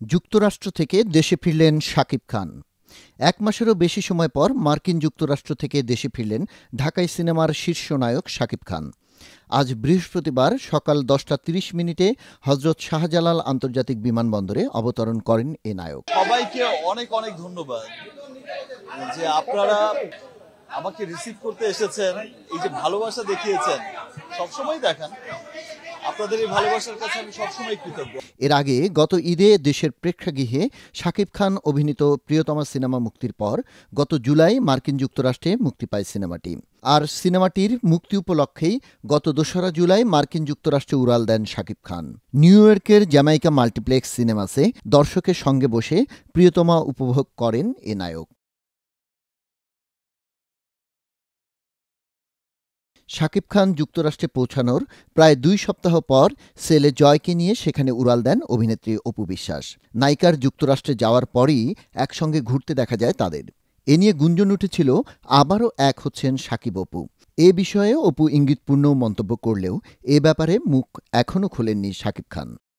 যুক্তরাষ্ট্র থেকে দেশে ফিরলেন শাকিব খান। এক মাসেরও বেশি সময় পর মার্কিন যুক্তরাষ্ট্র থেকে দেশে ফিরলেন ঢাকাই সিনেমার শীর্ষ নায়ক শাকিব খান। আজ বৃহস্পতিবার সকাল 10টা 30 মিনিটে হজরত শাহজালাল আন্তর্জাতিক বিমানবন্দরে অবতরণ করেন এ নায়ক। সবাইকে অনেক অনেক ধন্যবাদ যে আপনারা আমাকে রিসিভ করতে এসেছেন, এই যে ভালোবাসা দেখিয়েছেন, সবসময় দেখান। আপনাদের এই ভালোবাসার কাছে আমি সবসময় কৃতজ্ঞ। এর আগে গত ঈদে দেশের প্রেক্ষাগৃহে শাকিব খান অভিনীত প্রিয়তমা সিনেমা মুক্তির পর গত জুলাই মার্কিন যুক্তরাষ্ট্রে মুক্তি পায় সিনেমাটি। আর সিনেমাটির মুক্তি উপলক্ষেই গত 2রা জুলাই মার্কিন যুক্তরাষ্ট্রে উড়াল দেন শাকিব খান। নিউ ইয়র্কের জ্যামাইকা মাল্টিপ্লেক্স সিনেমাসে দর্শকের সঙ্গে বসে প্রিয়তমা উপভোগ করেন এ নায়ক। শাকিব খান যুক্তরাষ্ট্রে পৌঁছানোর প্রায় 2 সপ্তাহ পর ছেলে জয়কে নিয়ে সেখানে উড়াল দেন অভিনেত্রী অপু বিশ্বাস। নায়িকার যুক্তরাষ্ট্রে যাওয়ার পরই একসঙ্গে ঘুরতে দেখা যায় তাদের। এ নিয়ে গুঞ্জন উঠেছিল আবারও এক হচ্ছেন শাকিব অপু। এ বিষয়ে অপু ইঙ্গিতপূর্ণ মন্তব্য করলেও এ ব্যাপারে মুখ এখনও খোলেননি শাকিব খান।